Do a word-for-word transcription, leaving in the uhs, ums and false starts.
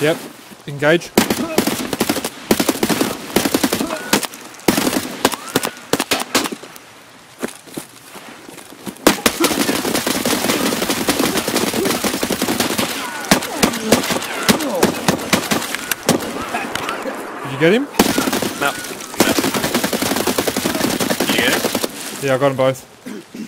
Yep. Engage. Did you get him? No. Did you get him? Yeah, I got them both.